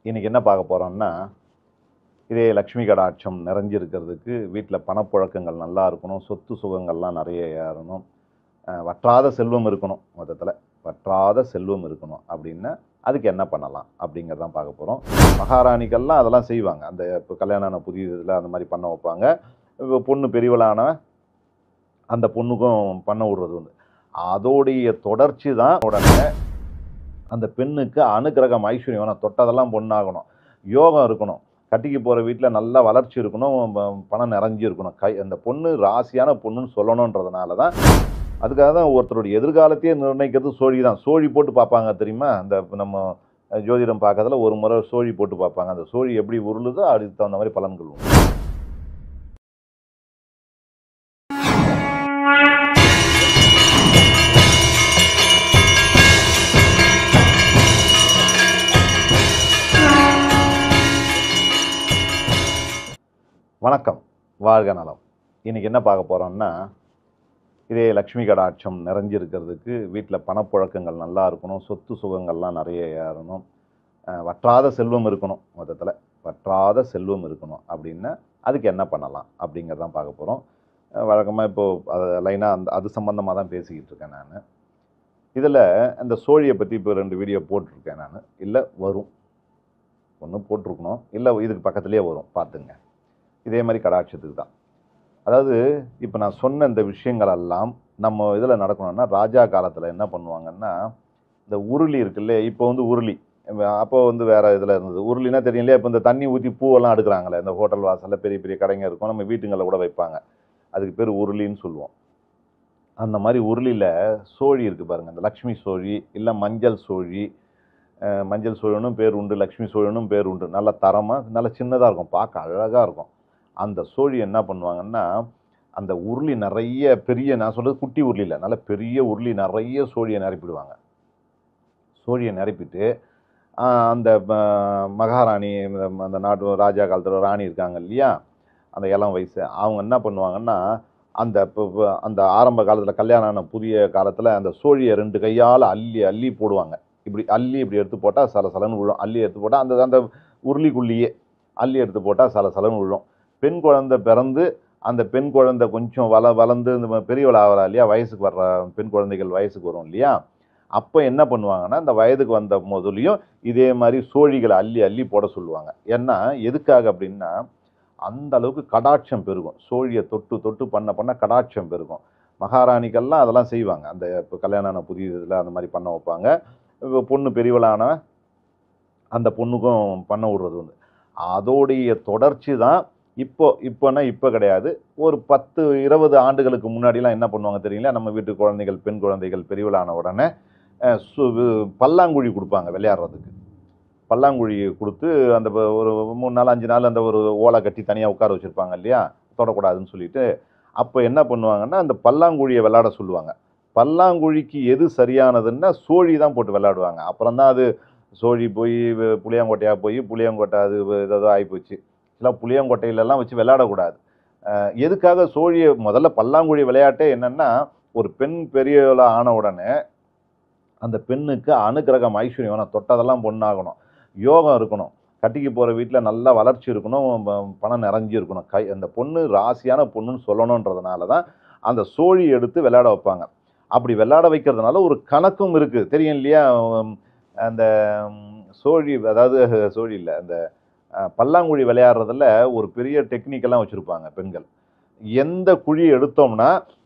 இன்றைக்கி என்ன பார்க்க போகிறோம்னா, இதே லக்ஷ்மி கடாட்சம் நிறைஞ்சிருக்கிறதுக்கு வீட்டில் பணப்புழக்கங்கள் நல்லா இருக்கணும், சொத்து சுகங்கள்லாம் நிறைய ஏறணும், வற்றாத செல்வம் இருக்கணும். மொத்தத்தில் வற்றாத செல்வம் இருக்கணும் அப்படின்னா அதுக்கு என்ன பண்ணலாம் அப்படிங்கிறதான் பார்க்க போகிறோம். மகாராணிக்கெல்லாம் அதெல்லாம் செய்வாங்க. அந்த இப்போ கல்யாணம் ஆன புதிய இதில் அந்த மாதிரி பண்ண வைப்பாங்க. இப்போ பொண்ணு பெரியவளான அந்த பொண்ணுக்கும் பண்ண விடுறது உண்டு. அதோடைய தொடர்ச்சி தான் உடனே அந்த பெண்ணுக்கு அனுக்கிரகம் ஐஸ்வர்யம் வேணும். தொட்டதெல்லாம் பொண்ணாகணும், யோகம் இருக்கணும், கட்டிக்கு போகிற வீட்டில் நல்ல வளர்ச்சி இருக்கணும், பணம் நிறைஞ்சி இருக்கணும். அந்த பொண்ணு ராசியான பொண்ணுன்னு சொல்லணுன்றதுனால தான், அதுக்காக தான் ஒருத்தருடைய எதிர்காலத்தையே நிர்ணயிக்கிறது சோழி தான். சோழி போட்டு பார்ப்பாங்க தெரியுமா? அந்த நம்ம ஜோதிடம் பார்க்கறதுல ஒரு முறை சோழி போட்டு பார்ப்பாங்க. அந்த சோழி எப்படி உருளுதோ அதுக்கு தகுந்த மாதிரி பலன்கள் உண்டு. வணக்கம், வாழ்க நலம். இன்றைக்கி என்ன பார்க்க போகிறோம்னா, இதே லக்ஷ்மி கடாட்சம் நிறைஞ்சிருக்கிறதுக்கு வீட்டில் பணப்புழக்கங்கள் நல்லா இருக்கணும், சொத்து சுகங்கள்லாம் நிறைய ஏறணும், வற்றாத செல்வம் இருக்கணும். மொத்தத்தில் வற்றாத செல்வம் இருக்கணும் அப்படின்னா அதுக்கு என்ன பண்ணலாம் அப்படிங்கிறதான் பார்க்க போகிறோம். வழக்கமாக இப்போது அதை லைனாக அது சம்மந்தமாக தான் பேசிக்கிட்டு இருக்கேன் நான். இதில் அந்த சோழியை பற்றி இப்போ 2 வீடியோ போட்டிருக்கேன் நான். இல்லை வரும், ஒன்று போட்டிருக்கணும், இல்லை இதுக்கு பக்கத்துலேயே வரும், பார்த்துங்க. இதே மாதிரி கடாட்சத்துக்கு தான். அதாவது இப்போ நான் சொன்ன இந்த விஷயங்கள் எல்லாம் நம்ம இதில் நடக்கணும்னா, ராஜா காலத்தில் என்ன பண்ணுவாங்கன்னா, இந்த உருளி இருக்குல்ல, இப்போ உருளி, அப்போ வேறு இதில் இருந்தது. உருளினா தெரியும் இல்லையா? இப்போ இந்த தண்ணி ஊற்றி பூவெல்லாம் எடுக்கிறாங்களே, இந்த ஹோட்டல் வாசலில் பெரிய பெரிய கடைங்க இருக்கும், நம்ம வீட்டுங்களில் கூட வைப்பாங்க. அதுக்கு பேர் உருளின்னு சொல்லுவோம். அந்த மாதிரி உருளியில் சோழி இருக்குது பாருங்கள், இந்த லக்ஷ்மி சோழி, இல்லை மஞ்சள் சோழி. மஞ்சள் சோழனும் பேர் உண்டு, லக்ஷ்மி சோழனும் பேர் உண்டு. நல்ல தரமாக, நல்ல சின்னதாக இருக்கும், பார்க்க அழகாக இருக்கும். அந்த சோழி என்ன பண்ணுவாங்கன்னா, அந்த உருளி நிறைய பெரிய, நான் சொல்கிறது குட்டி உருளியில், நல்ல பெரிய உருளி நிறைய சோழியை நிரப்பிடுவாங்க. சோழியை நிரப்பிட்டு அந்த மகாராணி, அந்த நாட்டு ராஜா காலத்தில் ராணி இருக்காங்க இல்லையா, அந்த இளம் வயசு, அவங்க என்ன பண்ணுவாங்கன்னா, அந்த அந்த ஆரம்ப காலத்தில் கல்யாணம் ஆன புதிய காலத்தில் அந்த சோழியை 2 கையால் அள்ளி அள்ளி போடுவாங்க. இப்படி அள்ளி இப்படி எடுத்து போட்டால் சலசலன்னு விழும். அள்ளி எடுத்து போட்டால் அந்த அந்த உருளிக்குள்ளேயே அள்ளி எடுத்து போட்டால் சலசலன்னு விழும். பெண் குழந்தை பிறந்து அந்த பெண் குழந்தை கொஞ்சம் வளர்ந்து இந்த பெரியவள் ஆகிறா இல்லையா, வயசுக்கு வர்ற பெண் குழந்தைகள் வயசுக்கு வரும் இல்லையா, அப்போ என்ன பண்ணுவாங்கன்னா, இந்த வயதுக்கு வந்த முதலையும் இதே மாதிரி சோழிகளை அள்ளி அள்ளி போட சொல்லுவாங்க. ஏன்னா எதுக்காக அப்படின்னா, அந்த அளவுக்கு கடாட்சம் பெருகும். சோழியை தொட்டு தொட்டு பண்ண கடாட்சம் பெருகும். மகாராணிக்கெல்லாம் அதெல்லாம் செய்வாங்க. அந்த இப்போ கல்யாணம் ஆன புதிய இதில் அந்த மாதிரி பண்ண வைப்பாங்க. இப்போ பொண்ணு பெரியவளான அந்த பொண்ணுக்கும் பண்ண விடுறது உண்டு. அதோடைய தொடர்ச்சி தான் இப்போ கிடையாது. ஒரு 10, 20 ஆண்டுகளுக்கு முன்னாடிலாம் என்ன பண்ணுவாங்க தெரியுங்களா? நம்ம வீட்டு குழந்தைகள், பெண் குழந்தைகள் பெரியவளான உடனே பல்லாங்குழி கொடுப்பாங்க விளையாடுறதுக்கு. பல்லாங்குழி கொடுத்து அந்த ஒரு 3 நாள் 5 நாள் அந்த ஒரு ஓலை கட்டி தனியாக உட்கார வச்சுருப்பாங்க இல்லையா, தொடக்கூடாதுன்னு சொல்லிட்டு. அப்போ என்ன பண்ணுவாங்கன்னா, அந்த பல்லாங்குழியை விளையாட சொல்லுவாங்க. பல்லாங்குழிக்கு எது சரியானதுன்னா சோழி தான் போட்டு விளையாடுவாங்க. அப்புறம் தான் அது சோழி போய் புளியாங்கொட்டையாக போய் புளியாங்கொட்டை அது ஏதோ ஆகிப்போச்சு. இல்லை, புளியாங்கொட்டையிலலாம் வச்சு விளையாடக்கூடாது. எதுக்காக சோழியை முதல்ல பல்லாங்குழி விளையாட்டே என்னென்னா, ஒரு பெண் பெரியவளாக ஆன உடனே அந்த பெண்ணுக்கு அனுக்கிரகம் ஐஸ்வர்யம் வேணும், தொட்டதெல்லாம் பொண்ணாகணும், யோகம் இருக்கணும், கட்டிக்கு போகிற வீட்டில் நல்ல வளர்ச்சி இருக்கணும், பணம் நிறைஞ்சி இருக்கணும். அந்த பொண்ணு ராசியான பொண்ணுன்னு சொல்லணுன்றதுனால தான் அந்த சோழி எடுத்து விளையாட வைப்பாங்க. அப்படி விளையாட வைக்கிறதுனால ஒரு கணக்கும் இருக்குது, தெரியும் இல்லையா? அந்த சோழி, அதாவது சோழி இல்லை, அந்த பல்லாங்குழி விளையாடுறதுல ஒரு பெரிய டெக்னிக்கெல்லாம் வச்சுருப்பாங்க பெண்கள். எந்த குழி எடுத்தோம்னா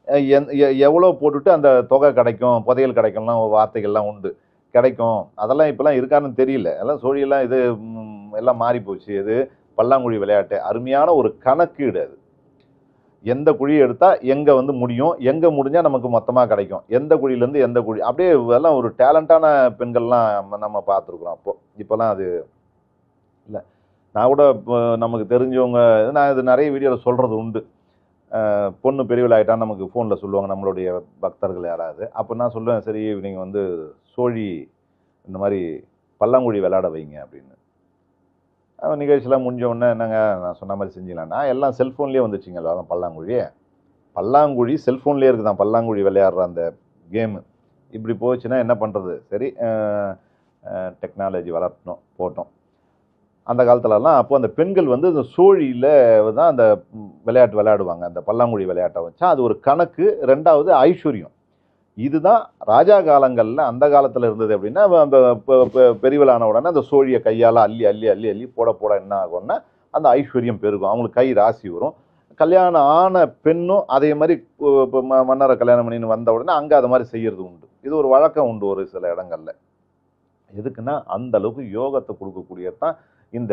எவ்வளோ போட்டுட்டு அந்த தொகை கிடைக்கும், புதையல் கிடைக்கும்லாம் வார்த்தைகள்லாம் உண்டு, கிடைக்கும். அதெல்லாம் இப்போலாம் இருக்கான்னு தெரியல. எல்லாம் சோழியெல்லாம் இது எல்லாம் மாறி போச்சு. இது பல்லாங்குழி விளையாட்டு அருமையான ஒரு கணக்கீடு. அது எந்த குழியை எடுத்தால் எங்கே முடியும், எங்கே முடிஞ்சால் நமக்கு மொத்தமாக கிடைக்கும், எந்த குழியிலேருந்து எந்த குழி, அப்படியே எல்லாம் ஒரு டேலண்டான பெண்கள்லாம் நம்ம பார்த்துருக்குறோம். இப்போலாம் அது இல்லை. நான் கூட இப்போ நமக்கு தெரிஞ்சவங்க, நான் இது நிறைய வீடியோவில் சொல்கிறது உண்டு. பொண்ணு பெரியவளாயிட்டான்னு நமக்கு ஃபோனில் சொல்லுவாங்க, நம்மளுடைய பக்தர்கள் யாராவது. அப்போ நான் சொல்லுவேன், சரி நீங்கள் சோழி இந்த மாதிரி பல்லாங்குழி விளையாட வைங்க அப்படின்னு. நிகழ்ச்சியெலாம் முடிஞ்ச உடனே என்னங்க நான் சொன்ன மாதிரி செஞ்சிங்களான்னா, எல்லாம் செல்ஃபோன்லேயே வந்துச்சுங்களா அதான் பல்லாங்குழி செல்ஃபோன்லேயே இருக்குது தான். பல்லாங்குழி விளையாடுற அந்த கேமு இப்படி போச்சுன்னா என்ன பண்ணுறது? சரி, டெக்னாலஜி வளர்த்தணும், போட்டோம். அந்த காலத்துலலாம். அப்போ அந்த பெண்கள் வந்து இந்த சோழியில் தான் அந்த விளையாட்டு விளையாடுவாங்க. அந்த பல்லாங்குழி விளையாட்டை வச்சா அது ஒரு கணக்கு. 2வது ஐஸ்வர்யம். இதுதான் ராஜா காலங்களில் அந்த காலத்தில் இருந்தது. அப்படின்னா அந்த பெரியவளான உடனே அந்த சோழியை கையால் அள்ளி அள்ளி அள்ளி அள்ளி போட போட என்ன ஆகும்னா அந்த ஐஸ்வர்யம் பெருகும். அவங்களுக்கு கை ராசி வரும். கல்யாணம் ஆன பெண்ணும் அதே மாதிரி மன்னரை கல்யாணம் பண்ணின்னு வந்த உடனே அங்கே அது மாதிரி செய்யறது உண்டு. இது ஒரு வழக்கம் உண்டு ஒரு சில இடங்கள்ல. எதுக்குன்னா அந்த அளவுக்கு யோகத்தை கொடுக்கக்கூடியதான் இந்த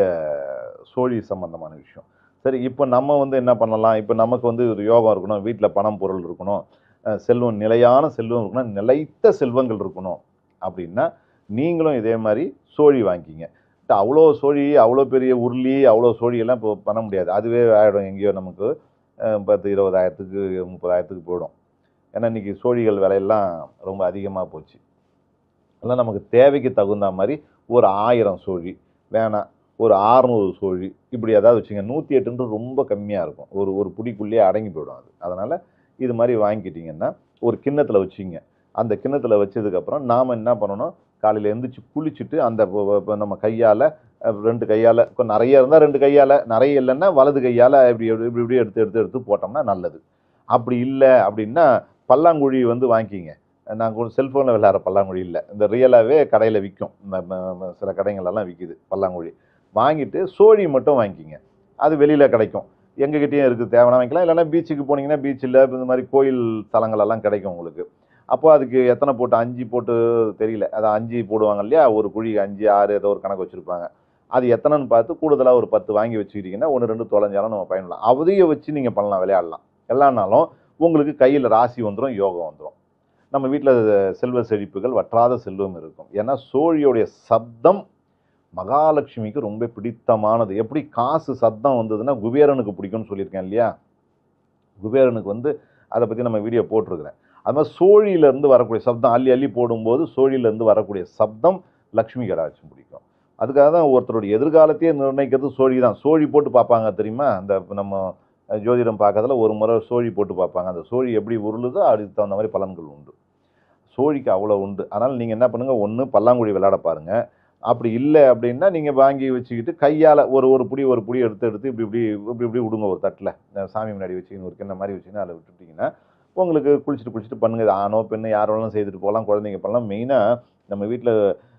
சோழி சம்பந்தமான விஷயம். சரி, இப்போ நம்ம வந்து என்ன பண்ணலாம்? இப்போ நமக்கு வந்து ஒரு யோகம் இருக்கணும், வீட்டில் பணம் பொருள் இருக்கணும், செல்வம் நிலையான செல்வம் இருக்கணும், நிலைத்த செல்வங்கள் இருக்கணும் அப்படின்னா நீங்களும் இதே மாதிரி சோழி வாங்கிக்கிங்க. அவ்வளோ சோழி, அவ்வளோ பெரிய உருளி, அவ்வளோ சோழியெல்லாம் இப்போ பண்ண முடியாது. அதுவே ஆகிடும் எங்கேயோ நமக்கு 10,000-20,000க்கு 30,000க்கு போயிடும். ஏன்னா இன்றைக்கி சோழிகள் விலையெல்லாம் ரொம்ப அதிகமாக போச்சு. அதெல்லாம் நமக்கு தேவைக்கு தகுந்த மாதிரி ஒரு 1000 சோழி வேணாம், ஒரு 600 சோழி இப்படி ஏதாவது வச்சுங்க. 108 ரொம்ப கம்மியாக இருக்கும். ஒரு புடிக்குள்ளேயே அடங்கி போயிடும் அது. அதனால் இது மாதிரி வாங்கிக்கிட்டிங்கன்னா ஒரு கிண்ணத்தில் வச்சுங்க. அந்த கிண்ணத்தில் வச்சதுக்கப்புறம் நாம் என்ன பண்ணணும்? காலையில் எழுந்திரிச்சு குளிச்சுட்டு அந்த நம்ம கையால் 2 கையால் நிறைய இருந்தால் 2 கையால், நிறைய இல்லைன்னா வலது கையால் இப்படி இப்படி இப்படி எடுத்து எடுத்து எடுத்து போட்டோம்னா நல்லது. அப்படி இல்லை அப்படின்னா பல்லாங்குழி வந்து வாங்கிக்கிங்க. நாங்கள் செல்ஃபோனில் விளையாடுற பல்லாங்குழி இல்லை, இந்த ரியலாகவே கடையில் விற்கும். சில கடைங்களெல்லாம் விற்கிது பல்லாங்குழி. வாங்கிட்டு சோழி மட்டும் வாங்கிக்கிங்க. அது வெளியில் கிடைக்கும், எங்ககிட்டயும் இருக்குது. தேவைன்னா வாங்கிக்கலாம். இல்லைன்னா பீச்சுக்கு போனீங்கன்னா பீச்சில் இந்த மாதிரி கோயில் தலங்களெல்லாம் கிடைக்கும் உங்களுக்கு. அப்போ அதுக்கு எத்தனை போட்டு 5 போட்டு தெரியல, அதை 5 போடுவாங்க இல்லையா? ஒரு குழி 5, 6 ஏதோ ஒரு கணக்கு வச்சுருப்பாங்க. அது எத்தனைன்னு பார்த்து கூடுதலாக ஒரு 10 வாங்கி வச்சுக்கிட்டிங்கன்னா 1, 2 தொலைஞ்சாலும் நம்ம பயன்படலாம். அதையே வச்சு நீங்கள் பண்ணலாம், விளையாடலாம். எல்லானாலும் உங்களுக்கு கையில் ராசி வந்துடும், யோகம் வந்துடும். நம்ம வீட்டில் செல்வ செழிப்புகள், வற்றாத செல்வம் இருக்கும். ஏன்னா சோழியோடைய சப்தம் மகாலட்சுமிக்கு ரொம்ப பிடித்தமானது. எப்படி காசு சத்தம் வந்ததுன்னா குபேரனுக்கு பிடிக்கும்னு சொல்லியிருக்கேன் இல்லையா? குபேரனுக்கு வந்து அதை பற்றி நம்ம வீடியோ போட்டிருக்கிறேன். அது மாதிரி சோழியிலேருந்து வரக்கூடிய சப்தம் அள்ளி அள்ளி போடும்போது சோழியிலேருந்து வரக்கூடிய சப்தம் லக்ஷ்மி கடாட்சம் பிடிக்கும். அதுக்காக தான் ஒருத்தருடைய எதிர்காலத்தையே நிர்ணயிக்கிறது சோழி தான். சோழி போட்டு பார்ப்பாங்க தெரியுமா? அந்த நம்ம ஜோதிடம் பார்க்கறதுல ஒரு முறை சோழி போட்டு பார்ப்பாங்க. அந்த சோழி எப்படி உருளுதோ அதுக்கு தகுந்த மாதிரி பலன்கள் உண்டு. சோழிக்கு அவ்வளோ உண்டு. அதனால் நீங்கள் என்ன பண்ணுங்கள்? ஒன்று பல்லாங்குழி விளையாட பாருங்கள். அப்படி இல்லை அப்படின்னா நீங்கள் வாங்கி வச்சுக்கிட்டு கையால் ஒரு புடி எடுத்து இப்படி இப்படி இப்படி இப்படி விடுங்க. ஒரு தட்டில் சாமி முன்னாடி வச்சுக்கின்னு ஒரு கிண்ண மாதிரி வச்சுக்கின்னு அதில் விட்டுட்டிங்கன்னா உங்களுக்கு குளிச்சுட்டு பண்ணுங்க. இது ஆணோ பெண்ணோ யார் வேணாலும் செய்துட்டு போகலாம், குழந்தைங்க பண்ணலாம். மெயினாக நம்ம வீட்டில்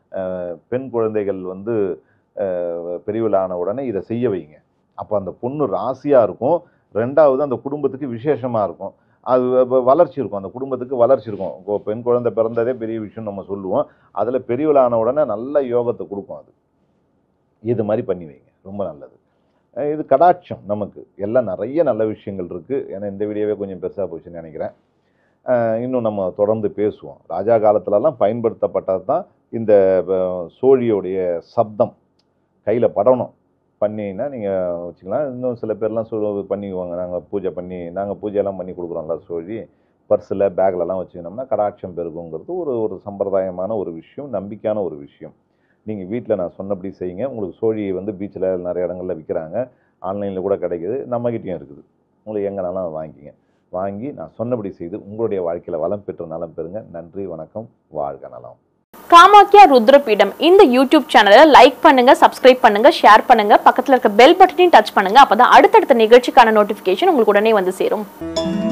பெண் குழந்தைகள் வந்து பெரியவளான உடனே இதை செய்ய வைங்க. அப்போ அந்த பொண்ணு ராசியாக இருக்கும். 2வது அந்த குடும்பத்துக்கு விசேஷமாக இருக்கும். அது வளர்ச்சி இருக்கும், அந்த குடும்பத்துக்கு வளர்ச்சி இருக்கும். பெண் குழந்தை பிறந்ததே பெரிய விஷயம் நம்ம சொல்லுவோம். அதில் பெரியவளான உடனே நல்ல யோகத்தை கொடுக்கும். அது இது மாதிரி பண்ணி வைங்க, ரொம்ப நல்லது. இது கடாட்சம். நமக்கு எல்லாம் நிறைய நல்ல விஷயங்கள் இருக்குது. ஏன்னா இந்த வீடியோவே கொஞ்சம் பெருசாக போச்சுன்னு நினைக்கிறேன். இன்னும் நம்ம தொடர்ந்து பேசுவோம். ராஜா காலத்துலலாம் பயன்படுத்தப்பட்டது தான் இந்த சோழியோடைய சப்தம். கையில் படணும் பண்ணிங்கன்னா நீங்கள் வச்சுக்கலாம். இன்னும் சில பேர்லாம் பண்ணிக்குவாங்க. நாங்கள் பூஜையெல்லாம் பண்ணி கொடுக்குறோம்ல சோழி. பர்ஸில் பேக்லலாம் வச்சுக்கினோம்னா கடாட்சம் பெருகுங்கிறது ஒரு சம்பிரதாயமான ஒரு விஷயம், நம்பிக்கையான ஒரு விஷயம். நீங்கள் வீட்டில் நான் சொன்னபடி செய்யுங்க. உங்களுக்கு சோழி வந்து பீச்சில் நிறைய இடங்களில் விற்கிறாங்க, ஆன்லைனில் கூட கிடைக்குது, நம்மகிட்டையும் இருக்குது. உங்களுக்கு எங்கேனாலும் வாங்கிக்கிங்க. வாங்கி நான் சொன்னபடி செய்து உங்களுடைய வாழ்க்கையில் வளம் பெற்று நலம் பெறுங்க. நன்றி, வணக்கம், வாழ்க நலம். காமாக்கியா ருத்ரபீடம் இந்த யூடியூப் சேனலை லைக் பண்ணுங்க, சப்ஸ்கிரைப் பண்ணுங்க, ஷேர் பண்ணுங்க, பக்கத்தில் இருக்க பெல் பட்டனையும் டச் பண்ணுங்க. அப்பதான் அடுத்தடுத்த நிகழ்ச்சிக்கான நோட்டிபிகேஷன் உங்களுக்கு உடனே வந்து சேரும்.